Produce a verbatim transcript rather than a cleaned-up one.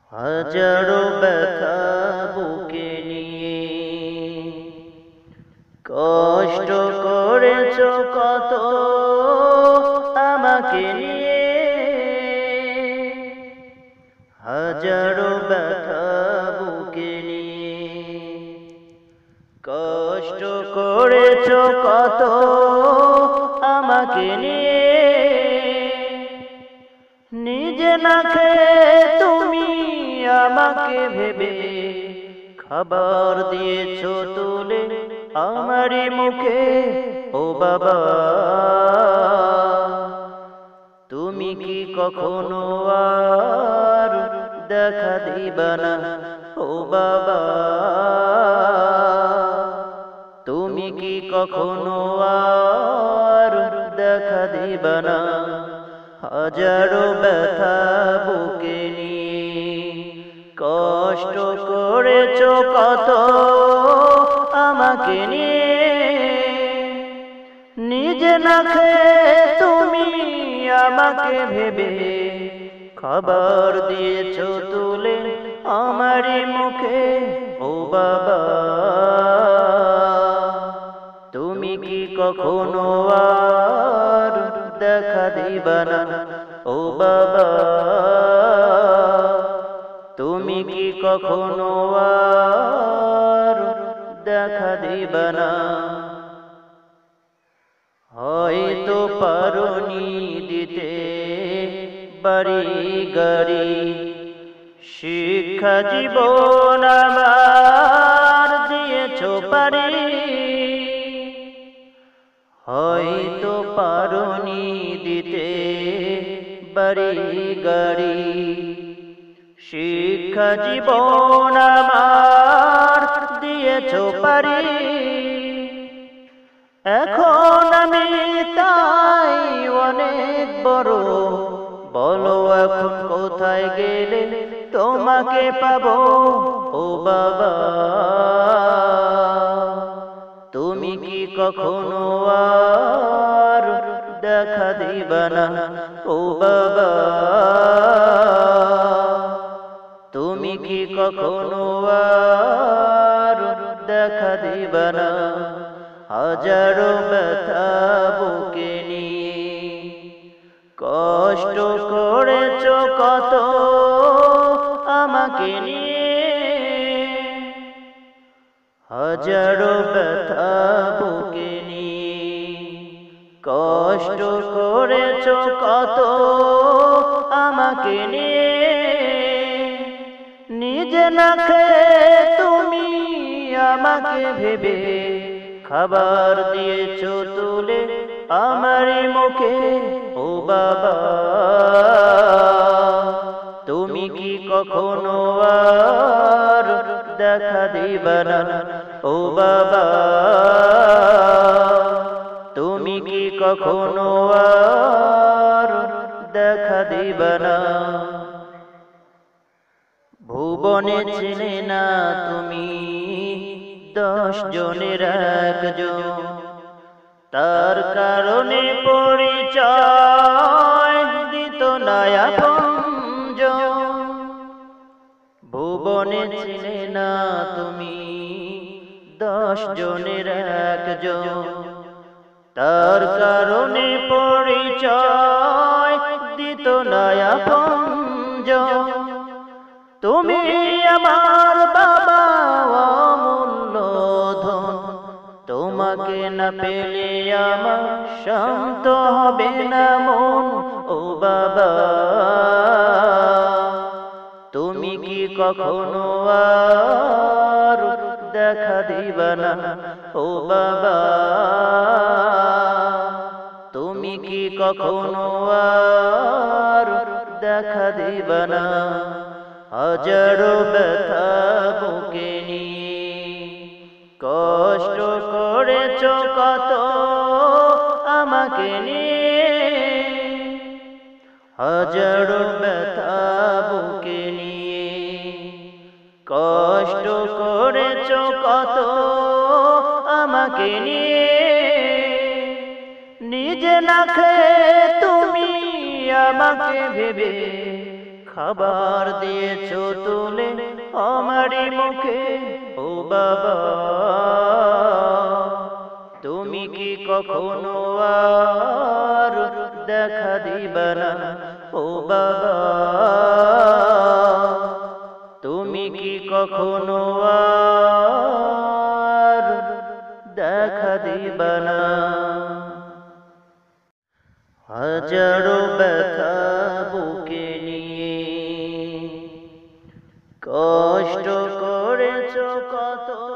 হাজারো ব্যথা বুকে নিয়ে কষ্ট করেছ কত আমাকে নিয়ে। হাজারো ব্যথা বুকে নিয়ে কষ্ট করেছ কত আমাকে নিয়ে। নিজে না খেয়ে তুমি আমাকে ভেবে খাবার দিয়েছ তুলে আমারই মুখে। ও বাবা, তুমি কি কখনো আর দেখা দিবা না? ও বাবা, তুমি কি কখনো আর দেখা দিবা না? হাজারো ব্যথা বুকে নিয়ে কষ্ট করেছ কত আমাকে নিয়ে। নিজে না খেয়ে তুমি আমাকে ভেবে খাবার দিয়েছ তুলে আমারই মুখে। ও বাবা, তুমি কি কখনো আর দেখা দিবা না? ও বাবা, তুমি কি কখনো আর দেখা দিবা না? হয়তো পারোনি দিতে বাড়ি গাড়ি, শিক্ষা জীবন আমার দিয়েছ পারি। হয়তো পারোনি দিতে বাড়ি গাড়ি, শিক্ষা জীবন আমার দিয়েছ পারি। এখন আমি তাই অনেক বড়, বলো এখন কোথায় গেলে তোমাকে পাবো? ও বাবা, তুমি কি কখনো আর দেখা দিবা না? ও বাবা, তুমি কি কখনো আর দেখা দিবা না? হাজারো ব্যথা বুকে নিয়ে কষ্ট করেছ কত আমাকে নিয়ে। হাজারো ব্যথা বুকে নিয়ে কষ্ট করেছ কত আমাকে নিয়ে। নিজে না খেয়ে তুমি আমাকে ভেবে খাবার দিয়েছ তুলে আমারই মুখে। ও বাবা, তুমি কি কখনো আর দেখা দিবা না? ও বাবা, তুমি কি কখনো আর দেখা দিবা না? ভুবনে চেনে না তুমি দশ জনের একজন, তার কারণে পরিচয় দিত না আপনজন। ভুবনে চেনে না তুমি দশ জনের একজন, তার কারণে পরিচয় দিত না আপনজন। তুমি আমার বাবা অমূল্য ধন, তোমাকে না পেলে আমার শান্ত হবে না মন। ও বাবা, তুমি কি কখনো আর দেখা দিবা না? ও বাবা, তুমি কি কখনো আর দেখা দিবা না? হাজারো ব্যথা বুকে নিয়ে কষ্ট করেছ কত আমাকে নিয়ে। হাজারো ব্যথা বুকে নিয়ে কষ্ট করেছ কত আমাকে নিয়ে। নিজে না খেয়ে তুমি আমাকে ভেবে খাবার দিয়েছো তুলে আমারই মুখে ও বাবা, তুমি কি কখনো আর দেখা দিবা না ও বাবা, তুমি কি কখনো আর দেখা দিবা না। হাজারো ব্যথা বুকে নিয়ে কষ্ট করেছো কত।